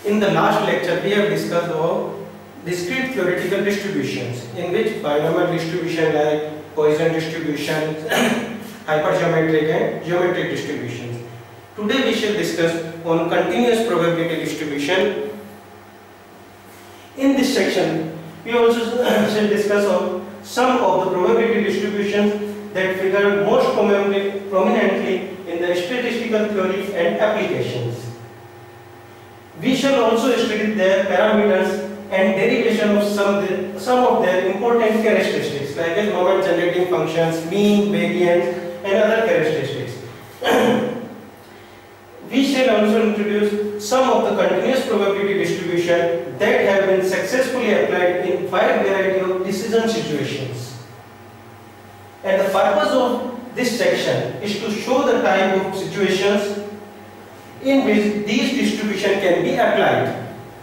In the last lecture, we have discussed about discrete theoretical distributions, in which binomial distribution like Poisson distribution, hypergeometric and geometric distributions. Today we shall discuss on continuous probability distribution. In this section, we also shall discuss on some of the probability distributions that figure most prominently in the statistical theory and applications. We shall also study their parameters and derivation of some of their important characteristics like as moment generating functions, mean, variance and other characteristics. We shall also introduce some of the continuous probability distribution that have been successfully applied in wide variety of decision situations. And the purpose of this section is to show the type of situations in which these distribution can be applied.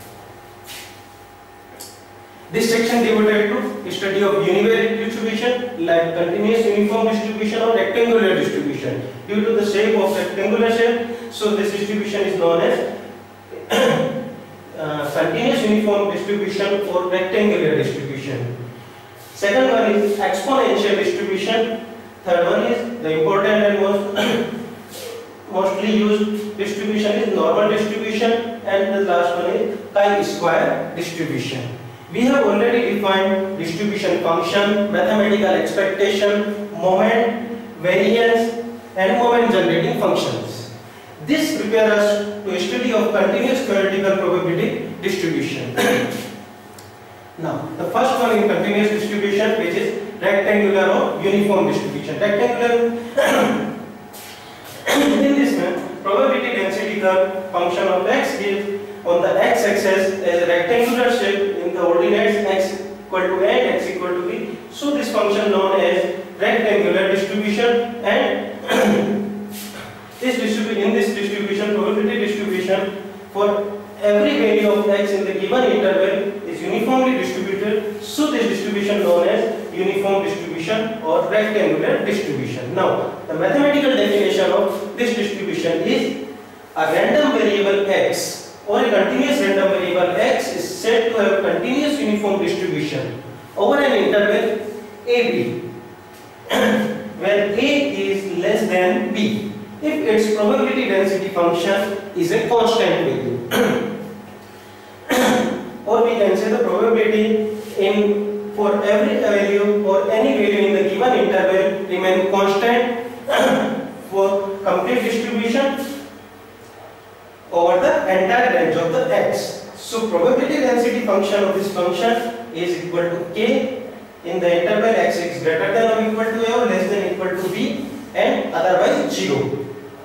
This section devoted to study of univariate distribution like continuous uniform distribution or rectangular distribution. Due to the shape of rectangular shape, so this distribution is known as continuous uniform distribution or rectangular distribution. Second one is exponential distribution. Third one is the important and mostly used distribution is normal distribution, and the last one is chi-square distribution. We have already defined distribution function, mathematical expectation, moment, variance and moment generating functions. This prepares us to study of continuous theoretical probability distribution. Now, the first one in continuous distribution, which is rectangular or uniform distribution. Rectangular in this man, probability density curve function of x is on the x-axis as a rectangular shape in the ordinates x equal to a and x equal to b. So this function known as rectangular distribution, and in this distribution, probability distribution for every value of x in the given interval is uniformly distributed. So this distribution known as uniform distribution or rectangular distribution. Now, the mathematical definition of this distribution is a random variable x or a continuous random variable x is said to have continuous uniform distribution over an interval AB where A is less than B if its probability density function is a constant value. Or we can say the probability for every value or any value in the given interval remain constant for complete distribution over the entire range of the x. So probability density function of this function is equal to k in the interval x is greater than or equal to a or less than equal to b and otherwise 0.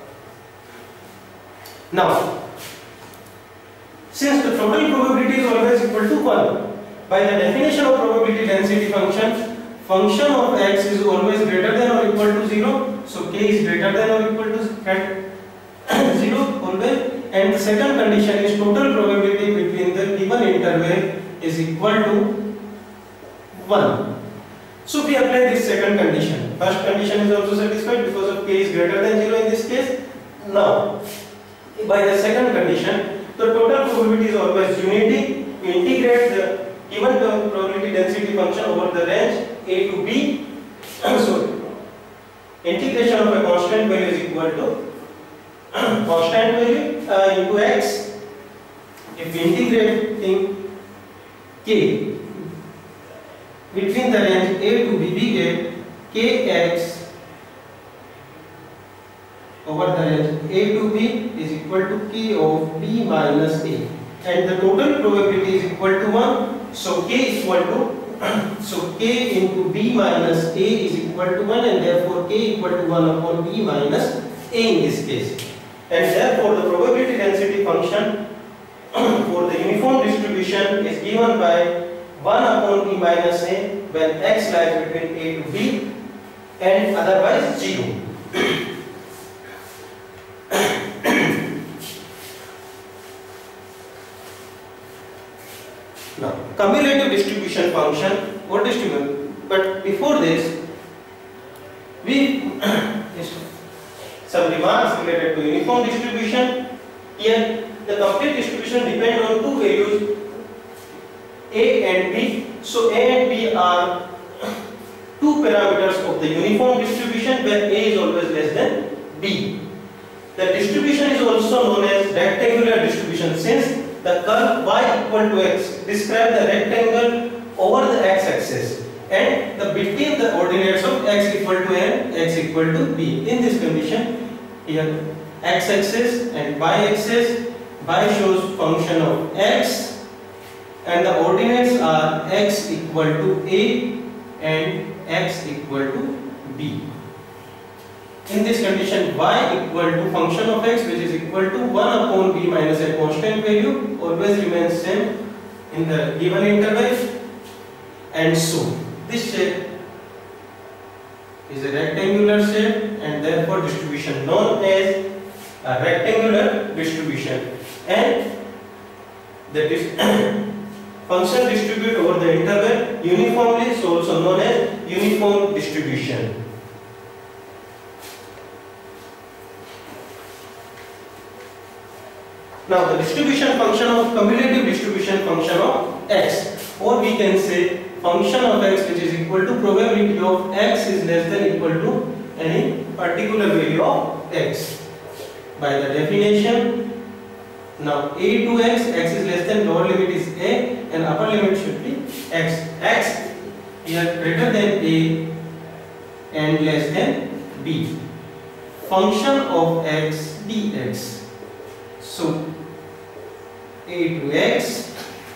Now, since the total probability is always equal to 1, by the definition of probability density function of x is always greater than or equal to 0. So k is greater than or equal to 0 always. And the second condition is total probability between the given interval is equal to 1. So we apply this second condition. First condition is also satisfied because of k is greater than 0 in this case. Now, by the second condition, the total probability is always unity. We integrate the given probability density function over the range a to b. So, integration of a constant value is equal to constant value into x. If we integrate in k between the range a to b, we get kx over the range a to b is equal to k of b minus a, and the total probability is equal to 1. So k into b minus a is equal to 1, and therefore k equal to 1 upon b minus a in this case. And therefore the probability density function for the uniform distribution is given by 1 upon b minus a when x lies between a to b and otherwise 0. Now, cumulative distribution function or distribution, but before this we some remarks related to uniform distribution. Here the complete distribution distribution depend on two values A and B. So A and B are two parameters of the uniform distribution where A is always less than B. The distribution is also known as rectangular distribution since the curve y equal to x describes the rectangle over the x-axis and the between the ordinates of x equal to n, x equal to b. In this condition, here x-axis and y-axis, y shows function of x and the ordinates are x equal to a and x equal to b. In this condition, y equal to function of x which is equal to 1 upon b minus a constant value always remains same in the given interval, and so this shape is a rectangular shape and therefore distribution known as a rectangular distribution, and the function distribute over the interval uniformly is also known as uniform distribution. Now the distribution function of cumulative distribution function of x, or we can say function of x which is equal to probability of x is less than equal to any particular value of x. By the definition, now a to x, x is less than, lower limit is a and upper limit should be x. X here greater than a and less than b. Function of x dx. So a to x,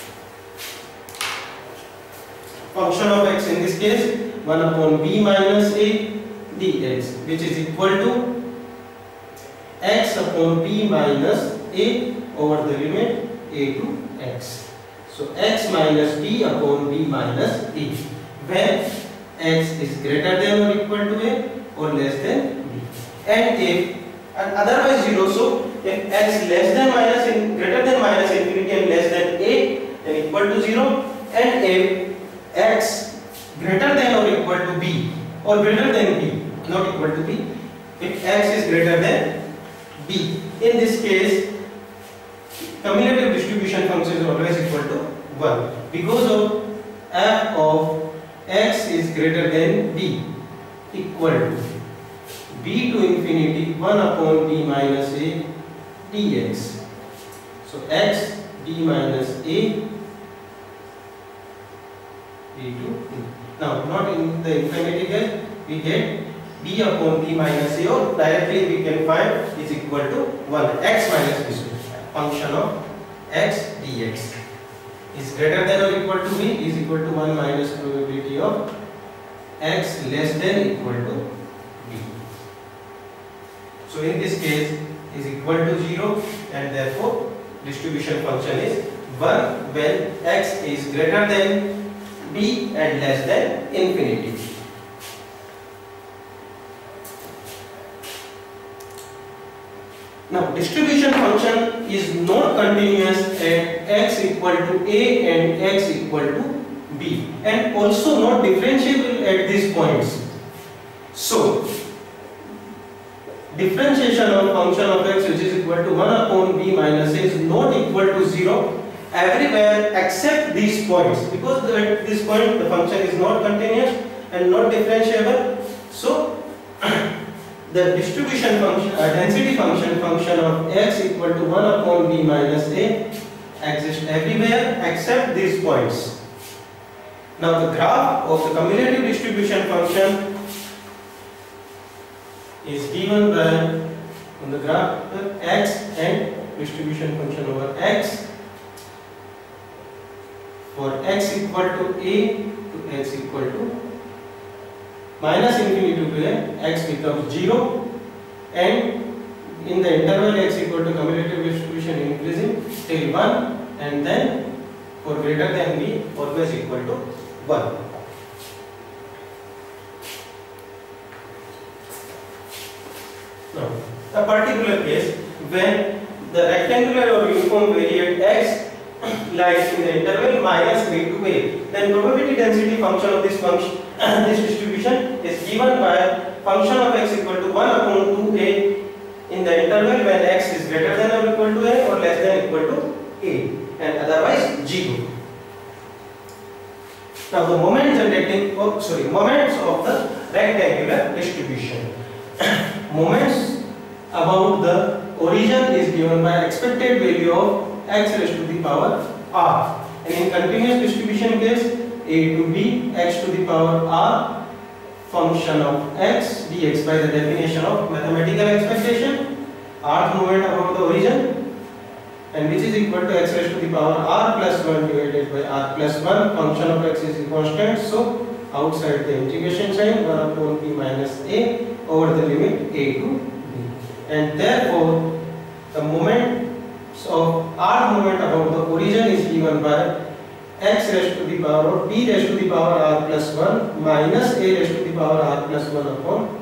function of x in this case 1 upon b minus a dx, which is equal to x upon b minus a over the limit a to x. So x minus b upon b minus a, where x is greater than or equal to a or less than b, and otherwise 0. So if x less than minus greater than minus infinity and less than a, then equal to 0, and if x greater than or equal to b or greater than b, not equal to b, if x is greater than b, in this case cumulative distribution function is always equal to 1 because of f of x is greater than b equal to b to infinity 1 upon b minus a dx. So x d minus a to now not in the infinity case we get b upon b minus a, or directly we can find is equal to 1. X minus b, function of x dx is greater than or equal to b is equal to 1 minus probability of x less than equal to b. So in this case is equal to 0, and therefore distribution function is 1 when x is greater than b and less than infinity. Now distribution function is not continuous at x equal to a and x equal to b, and also not differentiable at these points. So differentiation of function of x which is equal to 1 upon b minus a is not equal to 0 everywhere except these points, because at this point the function is not continuous and not differentiable. So the distribution function, density function of x equal to 1 upon b minus a exists everywhere except these points. Now the graph of the cumulative distribution function is given by on the graph x and distribution function over x. For x equal to a to x equal to minus infinity to a, x becomes 0, and in the interval x equal to cumulative distribution increasing till 1, and then for greater than b always equal to 1. Now, a particular case when the rectangular or uniform variate x lies in the interval minus b to a, then probability density function of this function, this distribution is given by function of x equal to 1 upon 2a in the interval when x is greater than or equal to a or less than equal to A and otherwise 0. Now the moments of the rectangular distribution. Moments about the origin is given by expected value of x raised to the power r, and in continuous distribution case a to b x to the power r function of x dx by the definition of mathematical expectation, rth moment about the origin, and which is equal to x raised to the power r plus 1 divided by r plus 1. Function of x is a constant, so outside the integration sign 1 upon p minus a over the limit a to b, and therefore the moments of r moment about the origin is given by x raised to the power of b raised to the power r plus 1 minus a raised to the power r plus 1 upon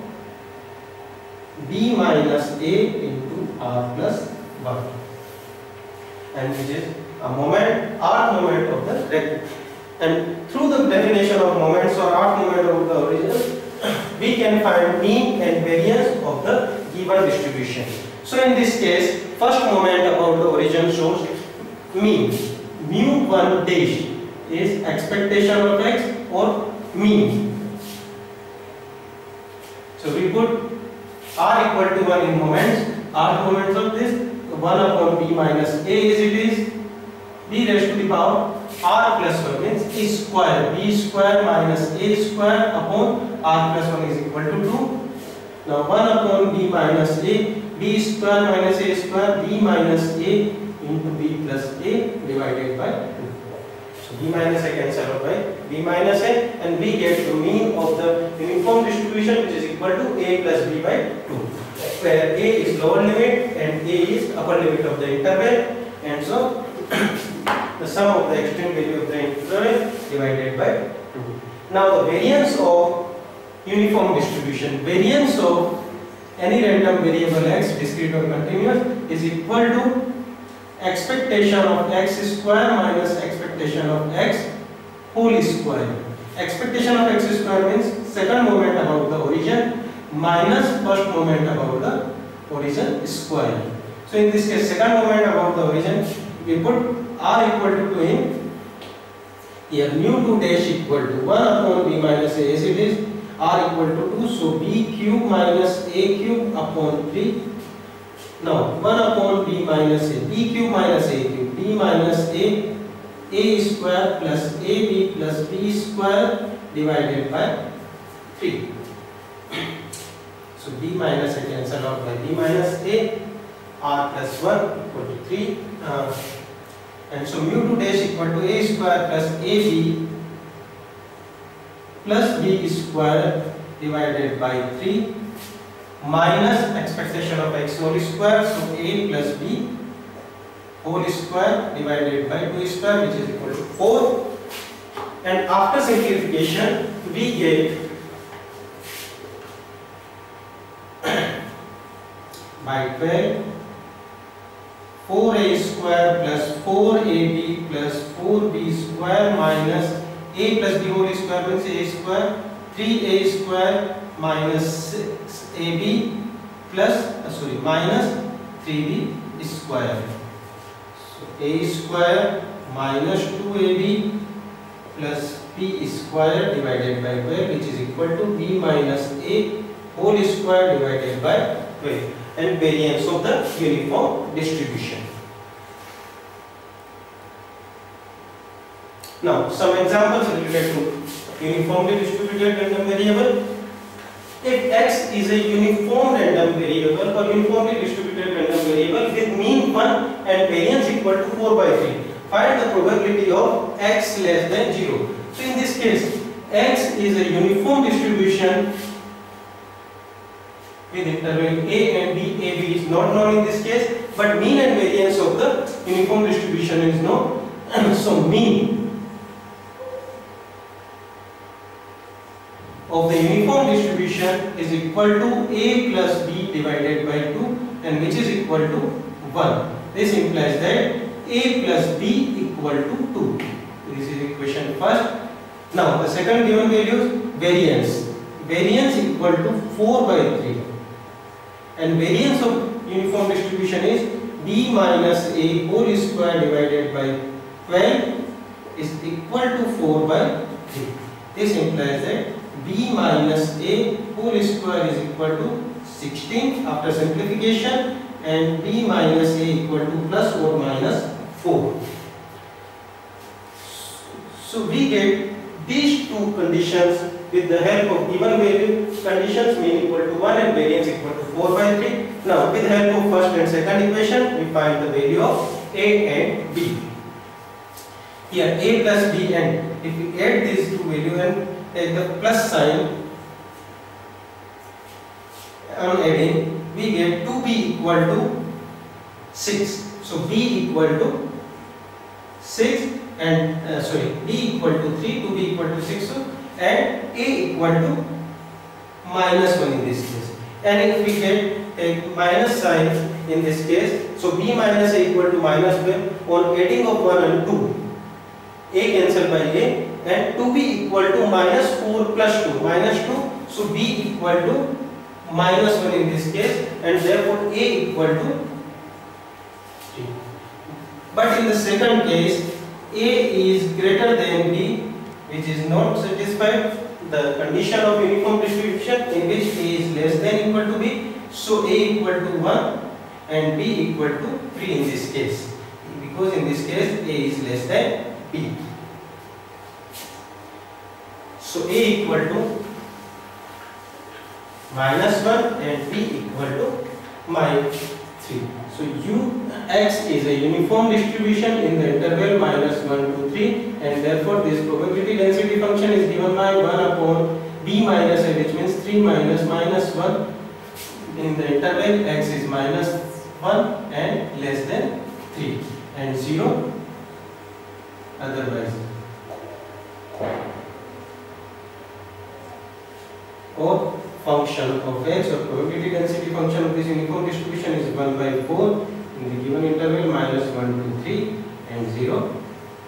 b minus a into r plus 1, and which is a moment, r moment of the rectangle. And through the definition of moments or r moment of the origin, we can find mean and variance of the given distribution. So in this case, first moment about the origin shows mean. Mu1 dash is expectation of x or mean. So we put r equal to 1 in moments. R moments of this 1 upon b minus a is it is b raised to the power r plus 1 means a square, b square minus a square upon r plus 1 is equal to 2. Now 1 upon b minus a, b square minus a square, b minus a into b plus a divided by 2. So b minus a cancel out by b minus a, and we get the mean of the uniform distribution, which is equal to a plus b by 2, where a is lower limit and a is upper limit of the interval, and so the sum of the extreme value of the interval divided by 2. Now the variance of uniform distribution, variance of any random variable x, discrete or continuous, is equal to expectation of x square minus expectation of x whole square. Expectation of x square means second moment about the origin minus first moment about the origin square. So in this case, second moment about the origin, we put r equal to 2 in here. Mu2 dash equal to 1 upon b minus a as it is, r equal to 2, so b cube minus a cube upon 3. Now 1 upon b minus a, b cube minus a cube, b minus a square plus ab plus b square divided by 3. So b minus a cancel out by b minus a, r plus 1 equal to 3, and so mu2 dash equal to a square plus ab plus b square divided by 3 minus expectation of x whole square, so a plus b whole square divided by 2 square, which is equal to 4, and after simplification we get by 12 4a square plus 4ab plus 4b square minus a plus b whole square means a square, 3a square minus 6ab plus minus 3b square. So a square minus 2ab plus b square divided by 12, which is equal to b minus a whole square divided by 12, and variance of the uniform distribution. Now some examples related to uniformly distributed random variable. If x is a uniform random variable or uniformly distributed random variable with mean 1 and variance equal to 4 by 3, find the probability of x less than 0. So in this case, x is a uniform distribution with interval a and b. A, b is not known in this case, but mean and variance of the uniform distribution is known. So mean of the uniform distribution is equal to a plus b divided by 2, and which is equal to 1. This implies that a plus b equal to 2. This is equation first. Now the second given values, variance. Variance equal to 4 by 3, and variance of uniform distribution is b minus a whole square divided by 12 is equal to 4 by 3. This implies that b minus a whole square is equal to 16 after simplification, and b minus a equal to plus or minus 4. So we get these two conditions with the help of given value conditions, mean equal to 1 and variance equal to 4 by 3. Now with the help of first and second equation, we find the value of a and b. Here a plus b, and if we add these two values and take the plus sign on adding, we get 2b equal to 6. So b equal to 6 and b equal to 3, 2b equal to 6, and a equal to minus 1 in this case. And if we get a minus sign in this case, so b minus a equal to minus 1, on adding of 1 and 2, a cancel by a, and 2b equal to minus 4 plus 2, minus 2, so b equal to minus 1 in this case, and therefore a equal to 3. But in the second case, a is greater than b, which is not satisfied the condition of uniform distribution in which a is less than equal to b. So a equal to 1 and b equal to 3 in this case, because in this case a is less than b. So a equal to minus 1 and b equal to minus 3. So x is a uniform distribution in the interval minus 1 to 3, and therefore this probability density function is given by 1 upon b minus a, which means 3 minus minus 1 in the interval x is minus 1 and less than 3, and 0 otherwise. Or function of x, or probability density function of this uniform distribution, is 1 by 4 in the given interval minus 1 to 3 and 0.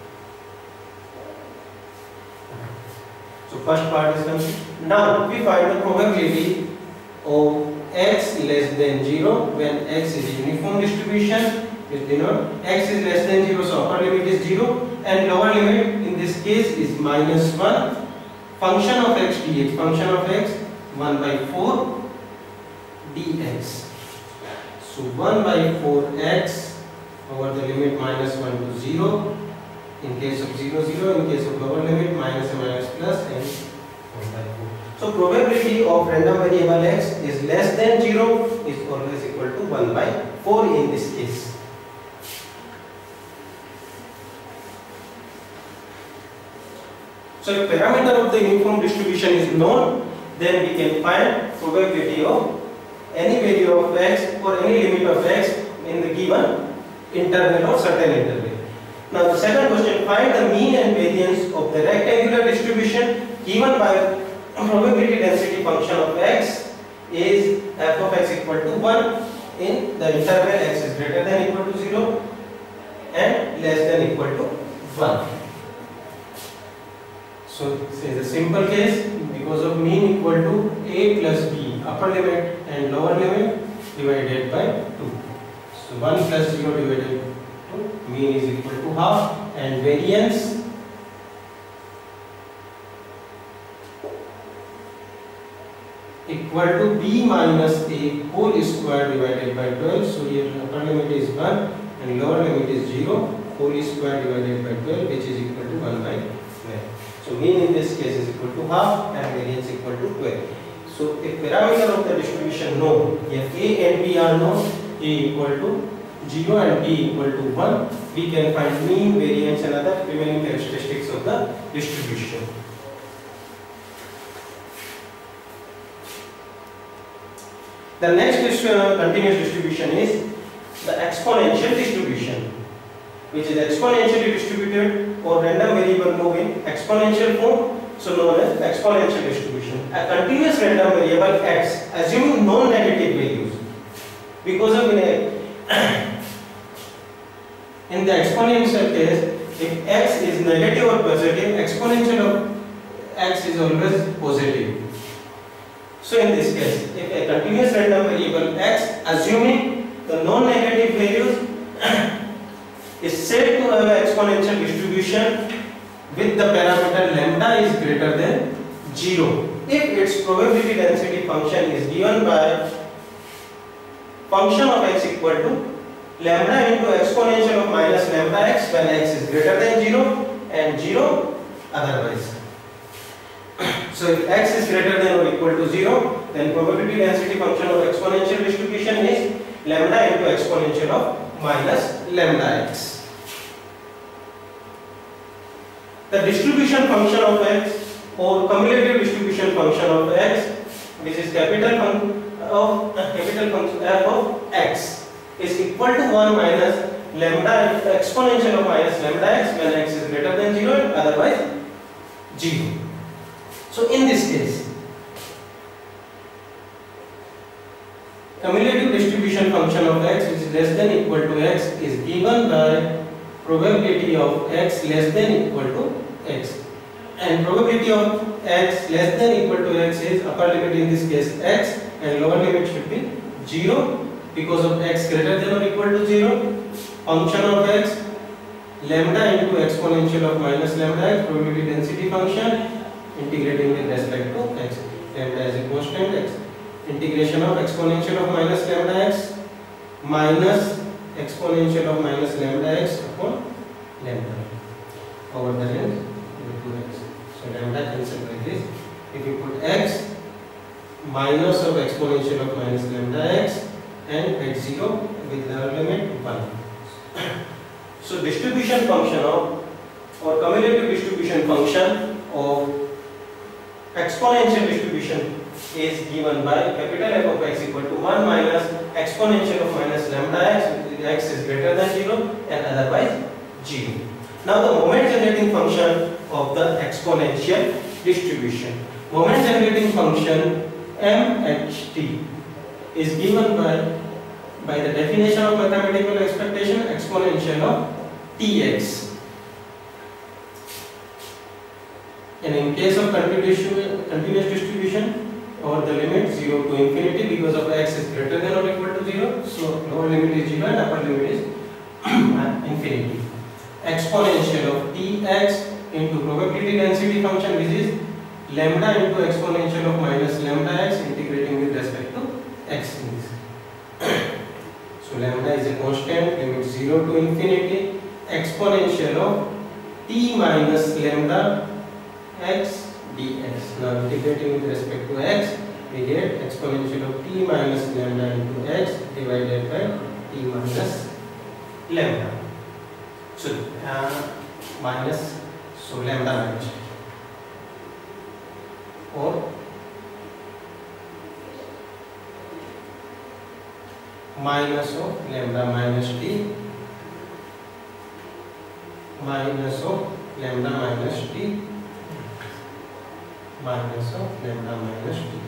So first part is done. Now we find the probability of x less than 0 when x is a uniform distribution. It denote x is less than 0, so upper limit is 0 and lower limit in this case is minus 1. Function of x dx, function of x 1 by 4 dx. So 1 by 4x over the limit minus 1 to 0. In case of 0, 0. In case of lower limit minus and minus plus, and 1 by 4. So probability of random variable x is less than 0 is always equal to 1 by 4 in this case. So if parameter of the uniform distribution is known, then we can find probability of any value of x or any limit of x in the given interval or certain interval. Now the second question, find the mean and variance of the rectangular distribution given by probability density function of x is f of x equal to 1 in the interval x is greater than equal to 0 and less than equal to 1. So this is a simple case because of mean equal to a plus b, upper limit and lower limit divided by 2. So 1 plus 0 divided by 2, mean is equal to half, and variance equal to b minus a whole square divided by 12. So here upper limit is 1 and lower limit is 0, whole square divided by 12, which is equal to 1 by 12. So mean in this case is equal to half and variance equal to 12. So if parameter of the distribution known, here a and b are known, a equal to 0 and b equal to 1, we can find mean, variance and other remaining characteristics of the distribution. The next continuous distribution is the exponential distribution, which is exponentially distributed or random variable move in exponential form, so known as exponential distribution. A continuous random variable x assuming non-negative values, because of in the exponential case, if x is negative or positive, exponential of x is always positive. So in this case, if a continuous random variable x assuming the non-negative values is said to have an exponential distribution with the parameter lambda is greater than 0 if its probability density function is given by function of x equal to lambda into exponential of minus lambda x when x is greater than 0 and 0 otherwise. So if x is greater than or equal to 0, then probability density function of exponential distribution is lambda into exponential of minus lambda x. The distribution function of x or cumulative distribution function of x, which is capital function f of x, is equal to 1 minus lambda exponential of minus lambda x when x is greater than 0 and otherwise 0. So in this case, cumulative distribution function of x which is less than equal to x is given by probability of x less than equal to x, and probability of x less than equal to x is upper limit in this case x and lower limit should be 0 because of x greater than or equal to 0. Function of x lambda into exponential of minus lambda x, probability density function integrating with respect to x. Lambda is a constant x. Integration of exponential of minus lambda x minus exponential of minus lambda x upon lambda over the range with 2x. So lambda cancel by this. If you put x minus of exponential of minus lambda x and at 0 with lower limit 1. So distribution function of or cumulative distribution function of exponential distribution is given by capital F of x equal to 1 minus exponential of minus lambda x, x is greater than 0 and otherwise 0. Now the moment generating function of the exponential distribution. Moment generating function MHT is given by the definition of mathematical expectation exponential of Tx. And in case of continuous distribution, or the limit 0 to infinity because of x is greater than or equal to 0, so lower limit is 0 and upper limit is infinity. Exponential of Tx into probability density function which is lambda into exponential of minus lambda x integrating with respect to x in this. So lambda is a constant, limit 0 to infinity, exponential of t minus lambda x dx. Now integrating with respect to x, we get exponential of t minus lambda into x divided by t minus lambda. So minus, so lambda minus t, or minus of lambda minus t minus of lambda minus t minus of lambda minus t.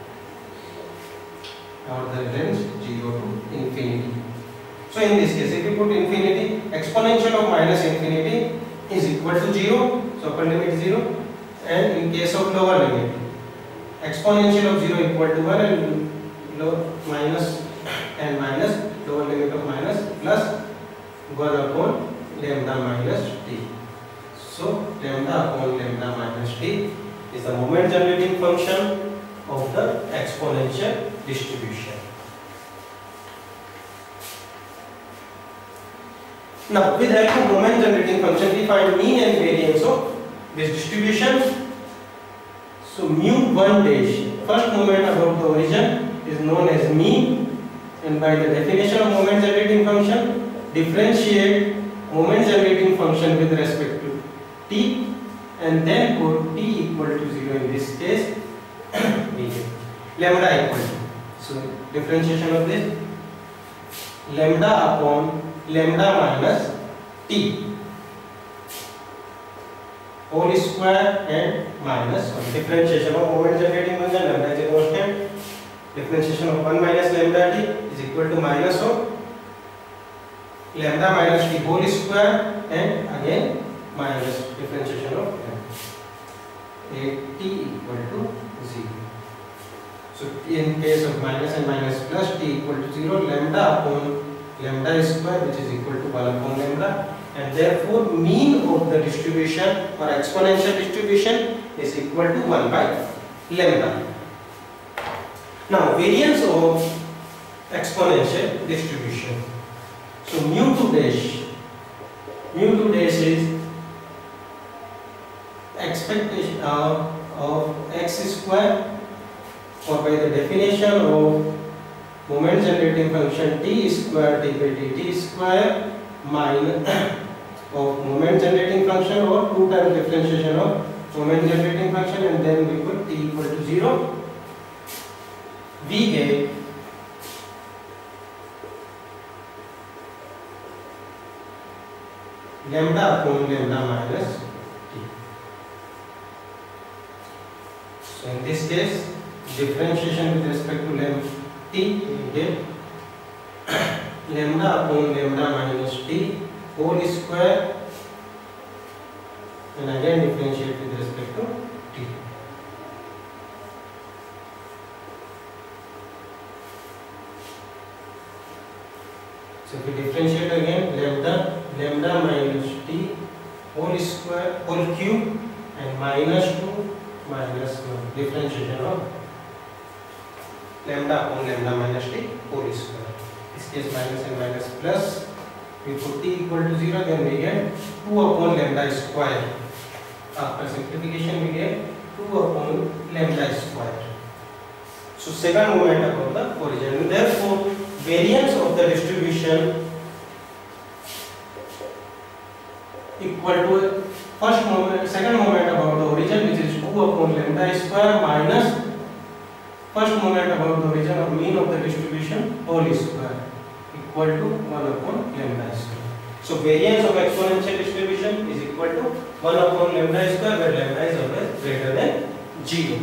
Now the range 0 to infinity. So in this case, if you put infinity, exponential of minus infinity is equal to 0, so upper limit 0, and in case of lower limit, exponential of 0 equal to 1 and minus and minus, lower limit of minus plus 1 upon lambda minus t. So lambda upon lambda minus t is the moment generating function of the exponential distribution. Now with help of moment generating function we find mean and variance of this distribution. So mu1 dash, first moment about the origin, is known as mean, and by the definition of moment generating function, differentiate moment generating function with respect to t and then put t equal to 0 in this case we get lambda equal to, so differentiation of this lambda upon lambda minus t whole square and minus 1. Differentiation of moment generating function, lambda is a constant, differentiation of 1 minus lambda t is equal to minus of lambda minus t whole square and again minus differentiation of t equal to 0. So in case of minus and minus plus t equal to 0, lambda upon lambda square, which is equal to 1 upon lambda, and therefore mean of the distribution or exponential distribution is equal to 1 by lambda. Now variance of exponential distribution. So mu 2 dash is expectation of x square, or by the definition of moment generating function t square d by dt square minus of moment generating function, or 2 times differentiation of moment generating function, and then we put t equal to 0. We get lambda upon lambda minus t. So in this case, differentiation with respect to lambda t, we get lambda upon lambda minus t whole square, and again differentiate with respect to t. So if we differentiate again, lambda minus t whole square, whole cube, and minus 2 minus 1, differentiation of lambda upon lambda minus t whole square. This case minus and minus plus. We put t equal to 0, then we get 2 upon lambda square. After simplification, we get 2 upon lambda square. So second moment about the origin. Therefore, variance of the distribution equal to first moment, second moment about the origin, which is 2 upon lambda square, minus first moment about the origin of mean of the distribution whole square, equal to 1 upon lambda square. So variance of exponential distribution is equal to 1 upon lambda square, where lambda is always greater than 0.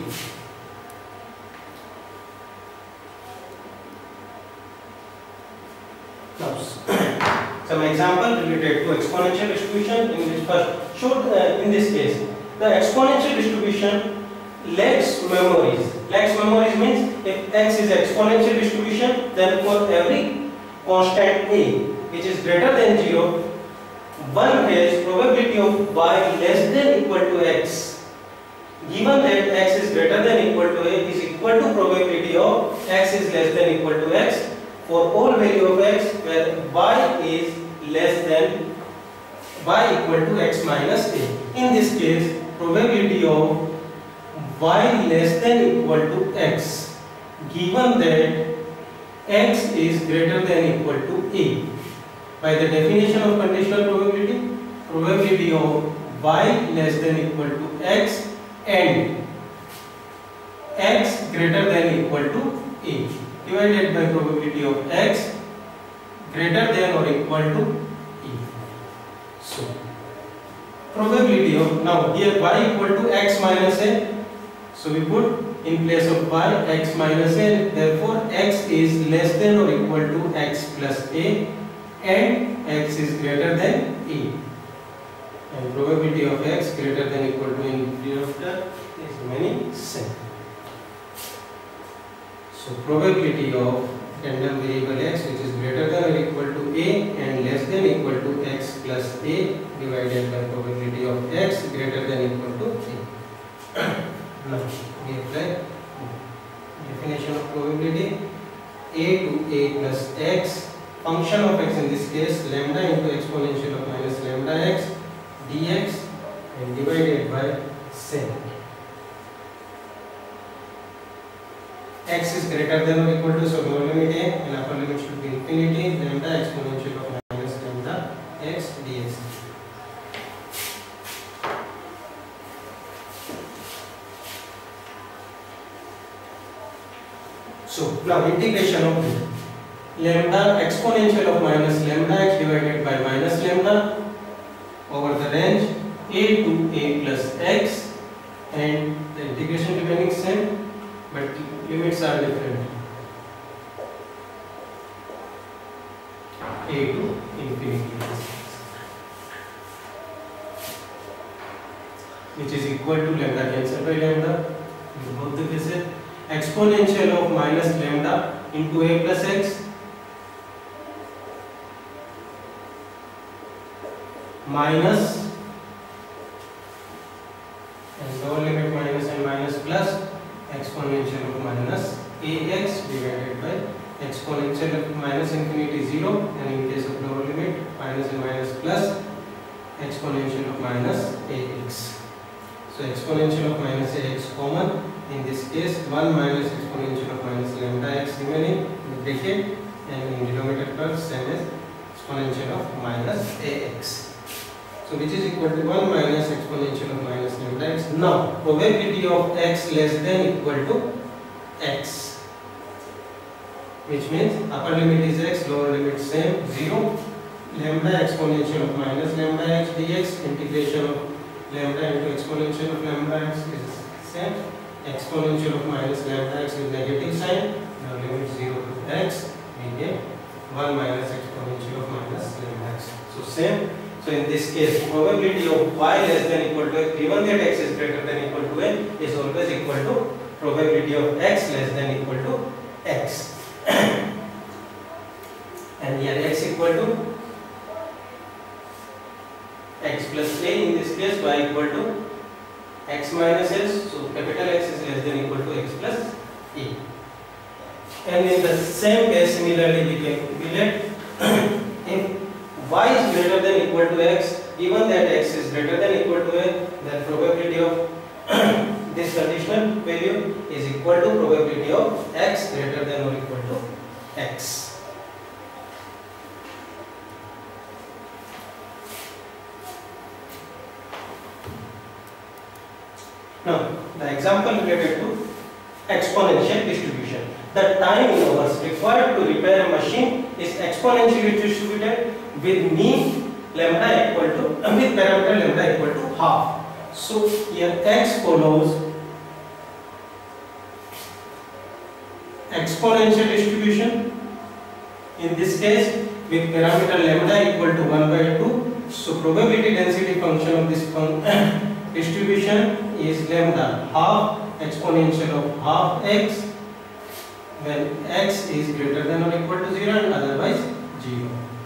Now, some example related to exponential distribution in which first showed in this case the exponential distribution lacks memories. Lacks memories means if x is exponential distribution, then for every constant a which is greater than 0, one has probability of y less than equal to x. Given that x is greater than equal to a is equal to probability of x is less than equal to x for all value of x where y is less than y equal to x minus a. In this case, probability of y less than equal to x, given that x is greater than equal to a. By the definition of conditional probability, probability of y less than equal to x and x greater than equal to a divided by probability of x greater than or equal to e. So probability of, now here y equal to x minus a, so we put in place of y x minus a, therefore x is less than or equal to x plus a and x is greater than e, and probability of x greater than equal to in hereafter is many same. So probability of random variable x which is greater than or equal to a and less than equal to x plus a divided by probability of x greater than equal to a. Now we apply definition of probability. A to a plus x, function of x in this case lambda into exponential of minus lambda x dx and divided by sine. X is greater than or equal to, so lower limit a and upper limit should be infinity, lambda exponential of minus lambda x dx. So now integration of lambda exponential of minus lambda x divided by minus lambda over the range a to a plus x, and the integration remaining same but limits are different, a to infinity, which is equal to lambda cancelled by lambda in both the cases, exponential of minus lambda into a plus x minus and lower limit minus and minus plus exponential of minus ax divided by exponential of minus infinity 0, and in case of lower limit minus and minus plus exponential of minus ax. So exponential of minus ax common. In this case 1 minus exponential of minus lambda x remaining in the bracket, and in denominator terms same as exponential of minus ax. So which is equal to 1 minus exponential of minus lambda x. Now probability of x less than equal to x, which means upper limit is x, lower limit same 0. Lambda exponential of minus lambda x dx, integration of lambda into exponential of lambda x is same. Exponential of minus lambda x with negative sign. Now limit 0 to x, we get 1 minus exponential of minus lambda x. So same. So in this case, probability of y less than equal to x, given that x is greater than equal to a, is always equal to probability of x less than equal to x. And here x equal to x plus a, in this case y equal to x minus s, so capital X is less than equal to x plus a. And in the same case, similarly we can calculate if y is greater than equal to x, given that x is greater than equal to a, then probability of this conditional value is equal to probability of x greater than or equal to x. Now, the example related to exponential distribution. The time in hours required to repair a machine is exponentially distributed with mean lambda equal to with parameter lambda equal to half. So here x follows exponential distribution. In this case, with parameter lambda equal to 1 by 2. So probability density function of this distribution is lambda half exponential of half x when x is greater than or equal to 0 and otherwise 0.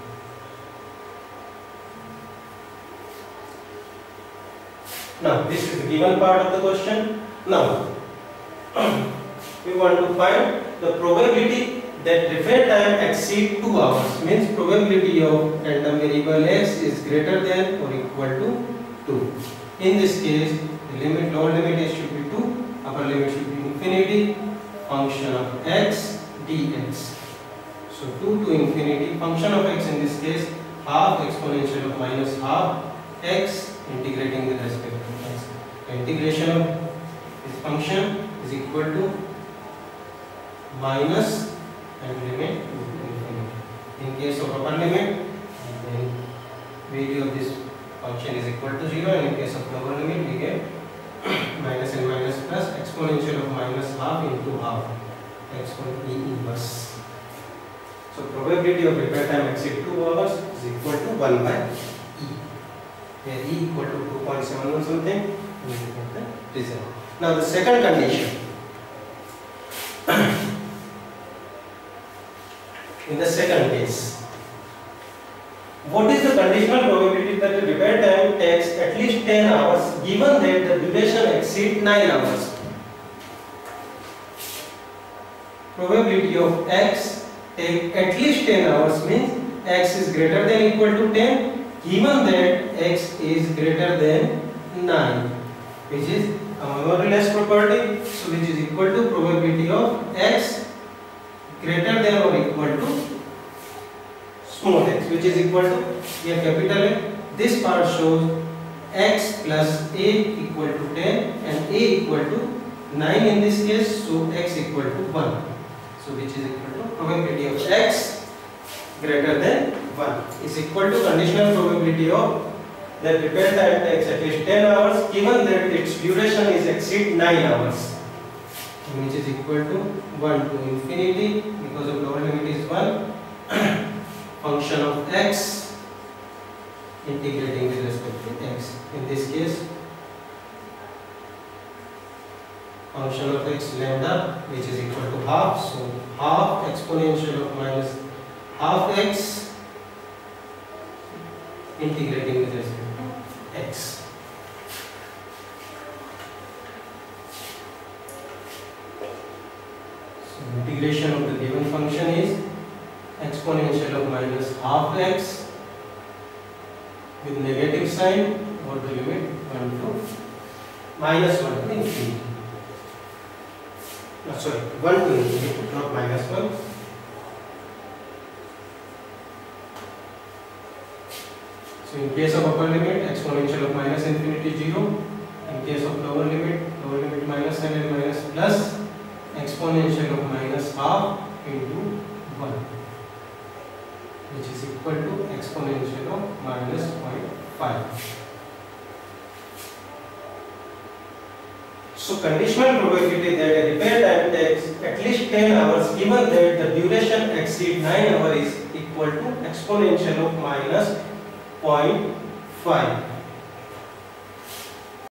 Now this is the given part of the question. Now we want to find the probability that repair time exceed 2 hours, means probability of random variable x is greater than or equal to 2. In this case, the limit, lower limit should be 2, upper limit should be infinity, function of x dx. So 2 to infinity, function of x in this case, half exponential of minus half x integrating with respect to x. The integration of this function is equal to minus and limit to infinity. In case of upper limit, then value of this function is equal to 0, and in case of lower limit we get minus and minus plus exponential of minus half into half exponential e inverse. So probability of repair time exceed 2 hours is equal to 1 by e, where e equal to 2.71 something. We get the result. Now the second condition. In the second case, what is the conditional probability that the repair time takes at least 10 hours given that the duration exceeds 9 hours? Probability of x take at least 10 hours means x is greater than equal to 10 given that x is greater than 9, which is a more or less property, so which is equal to probability of x greater than or equal to small x, which is equal to here capital A. This part shows x plus a equal to 10 and a equal to 9 in this case, so x equal to 1. So which is equal to probability of x greater than 1 is equal to conditional probability of that repair time takes at least 10 hours given that its duration is exceed 9 hours, which is equal to 1 to infinity, because of lower limit is 1, function of x integrating with respect to x. In this case, function of x lambda, which is equal to half, so half exponential of minus half x integrating with respect to x. So integration of the given function is exponential of minus half x with negative sign or the limit 1 to minus 1 to infinity. No, sorry, 1 to infinity, not minus 1. So in case of upper limit, exponential of minus infinity 0. In case of lower limit minus sign and minus plus, exponential of minus half into 1, which is equal to exponential of minus 0.5. So conditional probability that a repair time takes at least 10 hours given that the duration exceeds 9 hours is equal to exponential of minus 0.5.